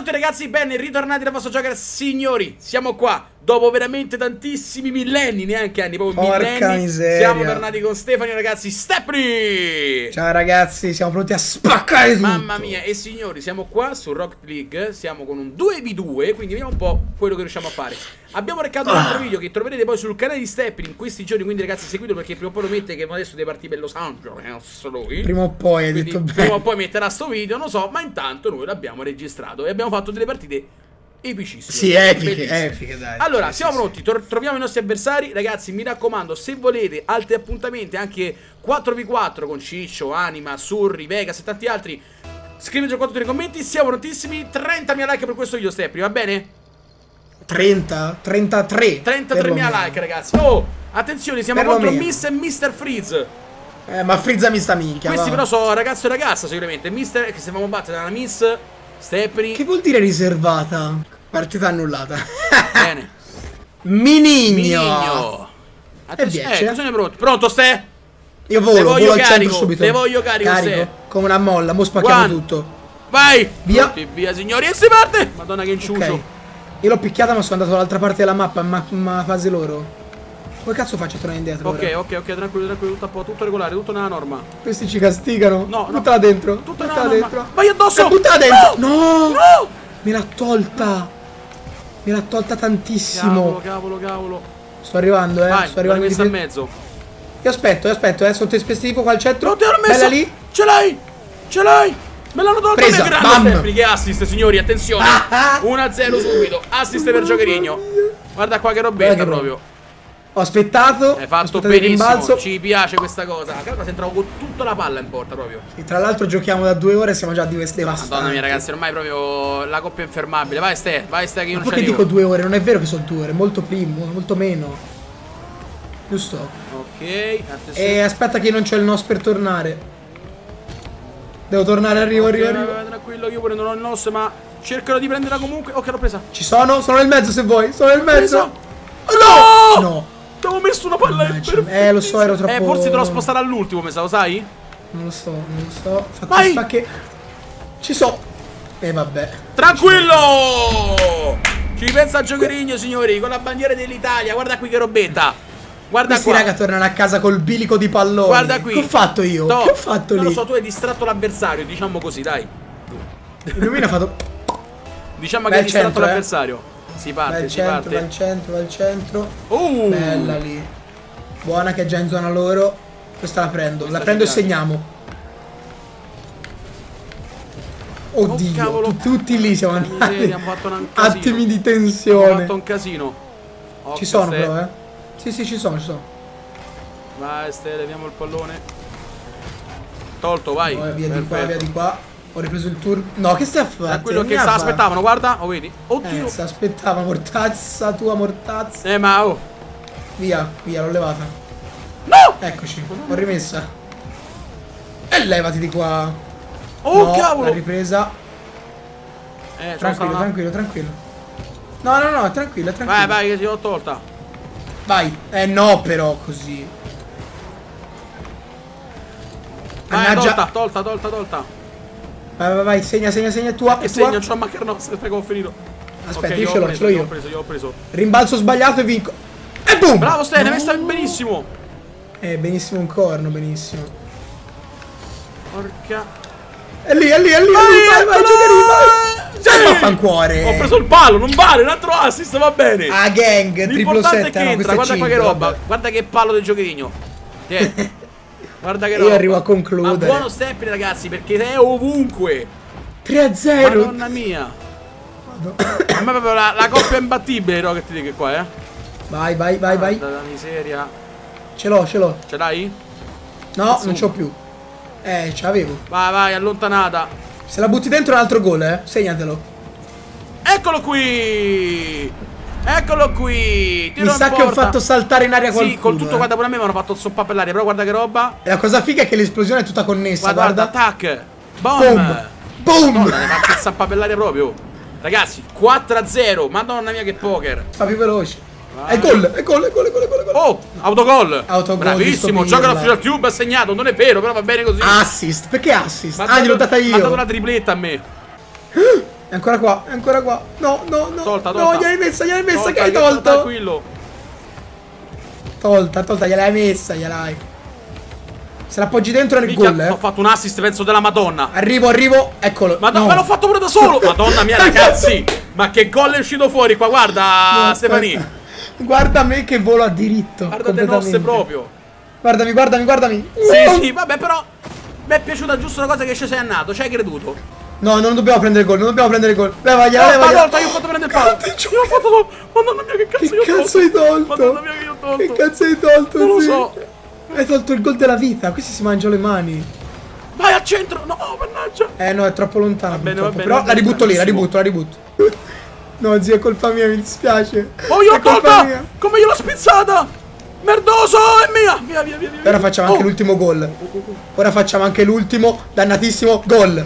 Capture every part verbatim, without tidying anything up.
tutti ragazzi, ben ritornati dal vostro Joker. Signori, siamo qua dopo veramente tantissimi millenni, neanche anni, proprio Porca millenni. miseria. Siamo tornati con Stefano, ragazzi. Stepney! Ciao ragazzi, siamo pronti a spaccare tutto. Mamma mia, e signori, siamo qua su Rocket League. Siamo con un due vu due, quindi vediamo un po' quello che riusciamo a fare. Abbiamo recato un altro video che troverete poi sul canale di Stepney in questi giorni, quindi ragazzi seguitelo perché prima o poi lo mette, che adesso deve partire per Los Angeles lui. Prima o poi, hai Quindi detto bene. prima o poi metterà sto video, non so, ma intanto noi l'abbiamo registrato e abbiamo fatto delle partite epicissime. Sì, epiche, bellissime. epiche, dai. Allora, Sì, siamo sì, pronti, Tor- troviamo i nostri avversari. Ragazzi, mi raccomando, se volete altri appuntamenti, anche quattro vu quattro con Ciccio, Anima, Surri, Vegas e tanti altri, scrivetelo qua tutti nei commenti. Siamo prontissimi. trentamila like per questo video, Stepney, va bene? trenta? trentatré? trentatremila like, ragazzi. Oh, attenzione, siamo Per lo contro meno. Miss e mister Freeze. Eh, ma frizzami sta minchia. Questi va. però sono ragazzo e ragazza sicuramente. Mister, che se facciamo battere dalla Miss Stepney. Che vuol dire riservata? Partita annullata. Bene. Minigno. Minigno. E dieci, Eh, cosa ne pronto? Pronto, Ste? Io Le volo, voglio volo al centro carico, subito. le voglio carico, Carico, se. come una molla, mo spacchiamo One. tutto. Vai! Via. Pronti, via, signori, e si parte! Madonna che inciuccio. Ok. Io l'ho picchiata ma sono andato dall'altra parte della mappa, ma, ma fase loro. Come cazzo faccio a tornare indietro? Ok, ora? ok, ok, tranquillo, tranquillo, tutto a po', tutto regolare, tutto nella norma. Questi ci castigano. No, no. Buttala dentro. Tutto buttala nella norma. dentro. Vai addosso! Eh, buttala dentro. No! No! No! Me l'ha tolta. Me l'ha tolta tantissimo. Cavolo, cavolo, cavolo. Sto arrivando, eh. Vai, Sto arrivando messa di in fe- mezzo. Io aspetto, io aspetto, eh. Sono te tipo qua al centro. Non te l'ho messa! Bella lì. Ce l'hai! Ce l'hai! Me l'hanno tolto. Presa, che grande bam. Stepney, che assist, signori, attenzione. uno a zero subito. Assist per Giocherigno. Guarda qua che robetta Guarda che proprio. Ho aspettato. Hai ho fatto aspettato il benissimo, rimbalzo. ci piace questa cosa. Calma, se entravo con tutta la palla in porta proprio. E tra l'altro giochiamo da due ore e siamo già devastanti. Madonna mia ragazzi, ormai proprio la coppia infermabile. Vai Ste, vai Ste che io Ma non perché ci dico arrivo. due ore? Non è vero che sono due ore, molto primo, molto meno. Giusto? Ok, E attenzione. aspetta che non c'è il nos per tornare. Devo tornare, arrivo, arrivo, Ok, arrivo. vai, vai, tranquillo, io pure non ho il nos, ma cercherò di prenderla comunque. Ok, l'ho presa. Ci sono? Sono nel mezzo se vuoi, sono nel mezzo. No! No. Ti avevo messo una palla in Mannaggia. Eh, lo so, ero troppo... Eh, forse te l'ho spostata all'ultimo, mi sa, lo sai? Non lo so, non lo so. Fatto Vai! sta che... Ci so. E vabbè. Tranquillo! Ci pensa Giocherigno, signori, con la bandiera dell'Italia. Guarda qui che robetta. Guarda Questi qua. raga tornano a casa col bilico di pallone. Guarda qui. Che ho fatto io? To- Che ho fatto non lì? lo so, tu hai distratto l'avversario, diciamo così, dai. Il mio ha fatto... Diciamo Vai che hai al distratto centro, eh. l'avversario. Si Va parte, al si centro, va parte. al centro, va al centro. Uh! Bella lì. Buona che è già in zona loro. Questa la prendo. Questa la prendo e ci piace. segniamo. Oddio. Oh, cavolo. tu- tutti lì siamo Porca andati. miseria, abbiamo fatto un casino. Attimi di Abbiamo tensione. fatto un casino. Occhio, Ci sono Ste. però, eh. Sì, sì, ci sono, ci sono. Vai, Ste, leviamo il pallone. Tolto, vai. Poi via di qua, Perfetto. via di qua. Ho ripreso il turno. No, che stai a fare? Tranquillo che sta aspettavano, guarda. Oh, vedi? Oddio. Eh, si aspettava, mortazza tua, mortazza. Eh, ma oh. Via, via, l'ho levata. No! Eccoci, ho rimessa. E levati di qua. Oh, No, cavolo. l'ha ripresa. Eh, Tranquillo, una... tranquillo, tranquillo. No, no, no, tranquillo, tranquillo. Vai, vai, che ti ho tolta. Vai. Eh no, però, così. Vai, Mannaggia. tolta, tolta, tolta, tolta. Vai, vai, vai, segna, segna, segna, è tua, Che è tua. segno, c'ho ma che no, aspetta che ho finito. Aspetta, Ok, io ho ce l'ho, preso, ce l'ho io io. ho preso, io ho preso. Rimbalzo sbagliato e vinco. E boom! Bravo, Ste, ne No. hai messa benissimo. Eh, benissimo un corno, benissimo. Porca. È lì, è lì, è lì, è lì, vai, vai, Giocherino, vai. Sì! Eh, vaffancuore. Ho preso il palo, non vale, un altro assist, va bene. Ah, gang, triplo L'importante è sette, che no, entra, questo è guarda qua che cinque, roba. vabbè. Guarda che palo del Giocherigno. Tieni. Guarda che Io roba. arrivo a Ma concludere. buono Stepney, ragazzi, perché è ovunque. tre a zero. Madonna mia. A me proprio la, la coppia imbattibile, no, che ti dico qua, eh. Vai, vai, vai, vai. Guarda la miseria. Ce l'ho, ce l'ho. Ce l'hai? No, non ce l'ho più. Eh, ce l'avevo. Vai, vai, allontanata. Se la butti dentro è un altro gol, eh. Segnatelo. Eccolo qui. Eccolo qui. Tiro Mi in sa che ho porta. fatto saltare in aria qualcuno. Sì, col tutto, eh. guarda, pure a me mi hanno fatto zoppa per l'aria, però guarda che roba. E la cosa figa è che l'esplosione è tutta connessa, Guarda, guarda. guarda, attack. Boom. Boom. Boom. Madonna, ne faccio il zappa per l'aria proprio. Ragazzi, quattro a zero. Madonna mia che poker. Fa più veloce. Vai. È gol, è gol, è gol, è gol, è gol, è gol. Oh, autogol. Autogol di Bravissimo, sto gioca pirla. l'official tube, ha segnato, non è vero, però va bene così. Assist, perché assist? Ma Ah, gliel'ho data Mi ha dato io. una tripletta a me. È ancora qua, è ancora qua. No, no, no. Tolta, no, tolta. gliel'hai messa, gliel'hai messa, Tolta, che hai io- tolto. Tranquillo. Tolta, tolta, gliel'hai messa, gliel'hai. Se l'appoggi dentro nel Minchia, gol, eh. ho fatto un assist, penso della Madonna. Arrivo, arrivo, eccolo. Ma no. me l'ho fatto pure da solo. Madonna mia, ragazzi. Ma che gol è uscito fuori qua, guarda, No, Stefani. aspetta. Guarda me che volo a diritto. Guarda te nostre proprio. Guardami, guardami, guardami. Sì, sì, vabbè, però mi è piaciuta giusto una cosa che ci sei andato, ci hai creduto. No, non dobbiamo prendere gol, non dobbiamo prendere gol. Levagliela, No, levagliela. Madonna, io ho fatto prendere il palo. Io ho fatto tolto. Madonna mia, che cazzo Che io ho cazzo tolto? hai tolto? Madonna mia, che io ho tolto. Che cazzo hai tolto? Non lo sì? so. Hai tolto il gol della vita, questi si mangiano le mani. Vai al centro. No, mannaggia. Eh no, è troppo lontana. Va bene, purtroppo. va bene, Però va la bene, ributto lì, la bravissimo. ributto, la ributto. No, zio, è colpa mia, mi dispiace. Oh, io È l'ho colpa tolta. mia. Come gliel'ho spizzata. Merdoso, è mia. Via, via, via, via. Ora facciamo Oh. anche l'ultimo gol. Ora facciamo anche l'ultimo dannatissimo gol.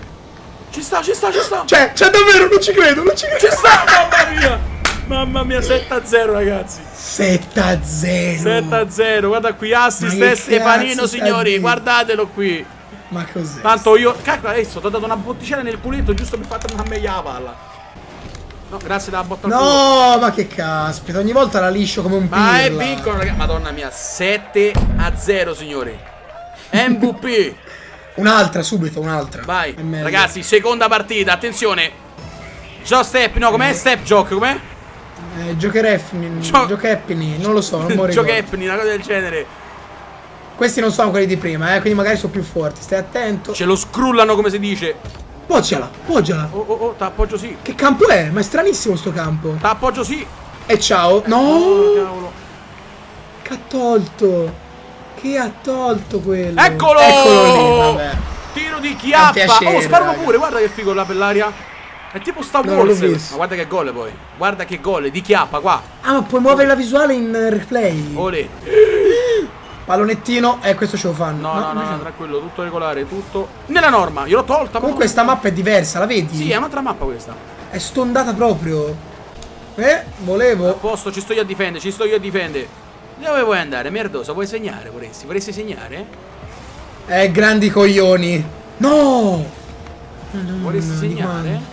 Ci sta, ci sta, ci sta. Cioè, c'è davvero, non ci credo, non ci credo. Ci sta, mamma mia. Mamma mia, sette a zero, ragazzi. sette a zero. sette a zero. Guarda qui, assist Ma che e Stefanino, cazzo stai a signori. dire? Guardatelo qui. Ma cos'è? Tanto io, cacchio, adesso ti ho dato una botticella nel culetto giusto per farti una meglio la palla. No, grazie della botta al culo. No, ma che caspita, ogni volta la liscio come un pirla. Ma è piccolo, ragazzi. Madonna mia, sette a zero, signori. M V P. Un'altra, subito, un'altra. Vai, È meglio. ragazzi, seconda partita, attenzione. Joe Step, no, com'è? Step Joke, com'è? Eh, Giochereffni, Gio- Giocheppini, non lo so, non mi Joe ricordo. Happening, una cosa del genere. Questi non sono quelli di prima, eh, quindi magari sono più forti, stai attento. Ce lo scrullano, come si dice. Poggiala, poggiala. Oh, oh, oh, t'appoggio sì. Che campo è? Ma è stranissimo sto campo. T'appoggio sì. E ciao. No! Oh, cavolo. Che ha tolto? Che ha tolto quello? Eccolo! Eccolo lì, vabbè. Tiro di È un chiappa. piacere, Oh, sparano raga. pure, guarda che figo là per l'aria. È tipo Star No, l'ho Wars. visto. Ma guarda che gol poi. Guarda che gol di chiappa qua. Ah, ma puoi muovere la visuale in eh, replay. Olè. Pallonettino, eh, questo ce lo fanno. No, no, no, invece no, tranquillo, tutto regolare, tutto nella norma. Io l'ho tolta. Comunque ma- sta mappa è diversa, la vedi? Sì, è un'altra mappa questa. È stondata proprio. Eh, A volevo. posto, ci sto io a difendere, ci sto io a difendere. Dove vuoi andare, merdoso? Vuoi segnare, vorresti? Vorresti segnare? Eh, grandi coglioni. No! Vorresti no, di segnare? quando?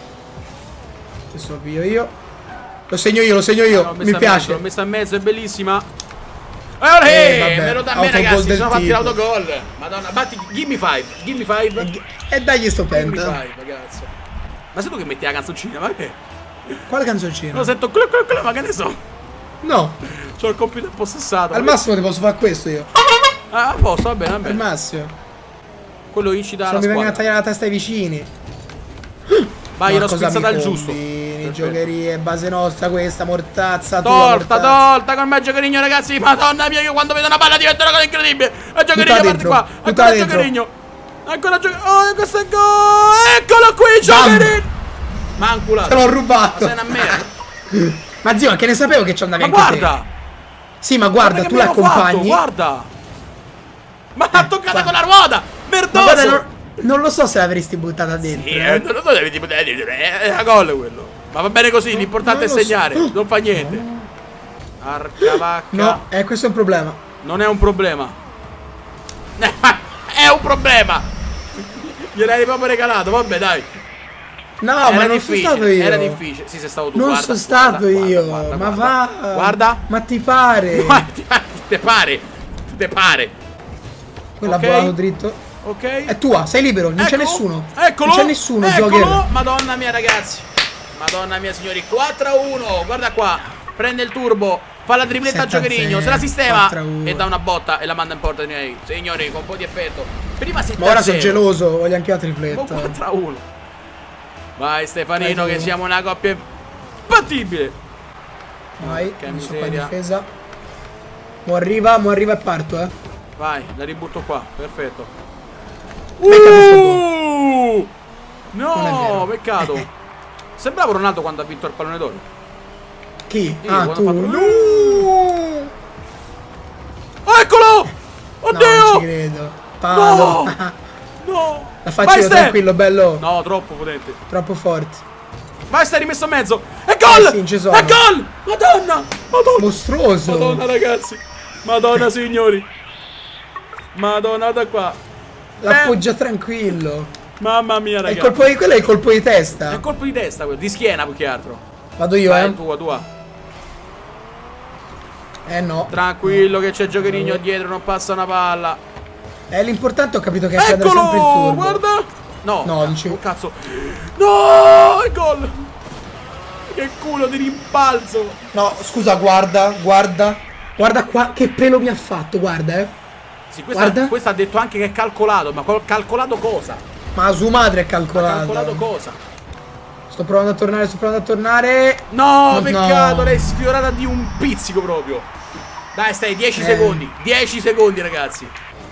Adesso lo piglio io. Lo segno io, lo segno io. Ah, l'ho messa Mi in piace. mezzo, l'ho messa in mezzo, è bellissima. Allora, Eh, eh, vabbè, me lo da me, autogol ragazzi, del sono fatti tipo. l'autogol. Madonna, batti, gimme five, gimme five. E, e dagli sto Gimme penta. five, ragazzi. Ma sei tu che metti la canzoncina, ma che? Quale canzoncina? Lo sento, clu, clu, clu, ma che ne so. No, C'ho il computer possessato. al massimo ti posso fare questo io. Ah, a posto, va bene, va Al bene. massimo. Quello incita Se la non mi vengono a squadra. tagliare la testa ai vicini. Vai, Ma l'ho cosa spizzata mi al giusto. combini? Perfetto. Giocherie, base nostra questa, mortazza tua, Tolta, mortazza. tolta con me Giocherigno, ragazzi. Madonna mia, io quando vedo una palla diventa una cosa incredibile. E Giocherigno Buttala parte dentro, qua. buttala Ancora dentro. Giocherigno. Ancora Giocherigno. Oh, questo è gol. Eccolo qui, Giocherigno. Ma anculato. Te l'ho Ma rubato. sei una merda. Ma zio, ma che ne sapevo che ci andavi Ma anche guarda. te? Sì, ma guarda, che tu mi hanno fatto, l'accompagni. guarda. Ma l'ha toccata con la ruota. Ma guarda, Merdoso. non, non lo so se l'avresti buttata dentro. Sì, eh. eh, non lo so, devi tipo dire. È a gol quello. Ma va bene così, l'importante è non lo so. segnare. Non fa niente. Arca vacca. No, eh, questo è un problema. Non è un problema. È un problema. Gliel'hai proprio regalato, vabbè dai. No, Era ma non difficile, sono stato io. era difficile. Sì, sei stato tu. Non guarda, sono stato guarda, io. guarda, ma guarda, va. Guarda. Ma ti pare? Guarda, ti te pare. Te pare. Quella Ok. ha volato dritto. Ok. È tua, sei libero, non c'è Eccolo, nessuno. Eccolo. Non c'è nessuno, Eccolo. Joker. Madonna mia, ragazzi. Madonna mia, signori. quattro a uno. Guarda qua. Prende il turbo. Fa la dribletta a sette a Giocherigno. zero, Se la sistema. quattro a uno. E dà una botta e la manda in porta di noi. Signori, con un po' di effetto. Prima sette Ma ora a sono zero. geloso, voglio anche la Oh, tripletta. quattro a uno. Vai Stefanino, Vai, che tu. siamo una coppia imbattibile. Vai, Che non so qua in miseria. difesa. Mo arriva, mo arriva e parto, eh. Vai, la ributto qua, perfetto. Becca questo Uh! Non è No, vero. peccato. Sembrava Ronaldo quando ha vinto il pallone d'oro. Chi? Io, Ah, quando tu. ho fatto- No! Oh, eccolo! No, non ci Oddio! credo. Palo. No! No! La faccio Vai, io Ste! tranquillo, bello. No, troppo potente. Troppo forte. Vai, stai rimesso a mezzo. E gol! Eh sì, ci sono. È gol! Madonna! Madonna! Mostruoso. Madonna, ragazzi. Madonna, signori. Madonna, da qua. L'appoggia tranquillo. Mamma mia, È ragazzi. il colpo di quello è il colpo di testa. È un colpo di testa quello, di schiena più che altro. Vado io, Vai, eh. tua, tua. Eh no. Tranquillo che c'è Giocherino dietro, non passa una palla. Eh, l'importante ho capito che è sempre il Eccolo, turbo. guarda. No, No, dici- oh, cazzo. No, il gol. Che culo di rimpalzo. No, scusa, guarda, guarda. Guarda qua che pelo mi ha fatto, guarda, eh. Sì, questa, Guarda. questa ha detto anche che è calcolato, ma col- calcolato cosa? Ma su madre è Ha calcolato. calcolato cosa? Sto provando a tornare, sto provando a tornare. No, No, peccato, no. l'hai sfiorata di un pizzico proprio. Dai, stai, dieci Eh. secondi. dieci secondi, ragazzi.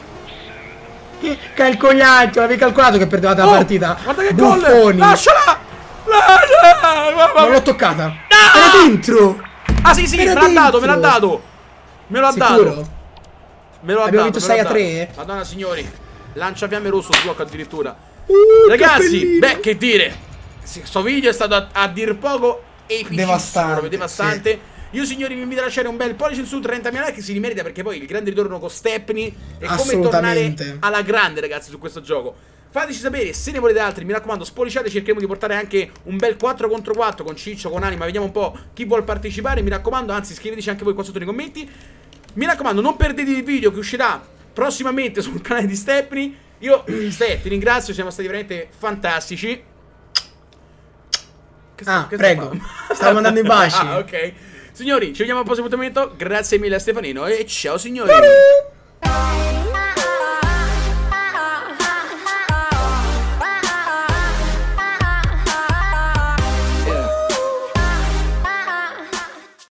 Calcolato, avevi calcolato che perdevate la Oh, partita. guarda che gol! Buffoni. Lasciala! Lasciala! Non l'ho toccata. No! Era dentro. Ah, sì, sì, Era me l'ha dato, me l'ha dentro. dato. Me l'ha Sicuro? dato. Me lo ha Abbiamo dato, vinto me lo sei ha a dato. tre? Madonna signori, lanciafiamme rosso su blocco addirittura. Uh, Ragazzi, cappellino. beh, che dire. Sì, sto video è stato a, a dir poco epicissimo, Devastante, proprio devastante. Io signori vi invito a lasciare un bel pollice in su, trentamila like, si rimerita perché poi il grande ritorno con Stepney è come tornare Assolutamente. alla grande, ragazzi, su questo gioco. Fateci sapere se ne volete altri, mi raccomando, spolliciate, cercheremo di portare anche un bel quattro contro quattro con Ciccio, con Anima, vediamo un po' chi vuol partecipare, mi raccomando, anzi scriveteci anche voi qua sotto nei commenti. Mi raccomando, non perdete il video che uscirà prossimamente sul canale di Stepney. Io, Ste, ti ringrazio, siamo stati veramente fantastici. Che sta- Ah, che sta prego. facendo? Stavo mandando i baci. Ah, ok. Signori, ci vediamo al prossimo appuntamento. Grazie mille a Stefanino e ciao signori.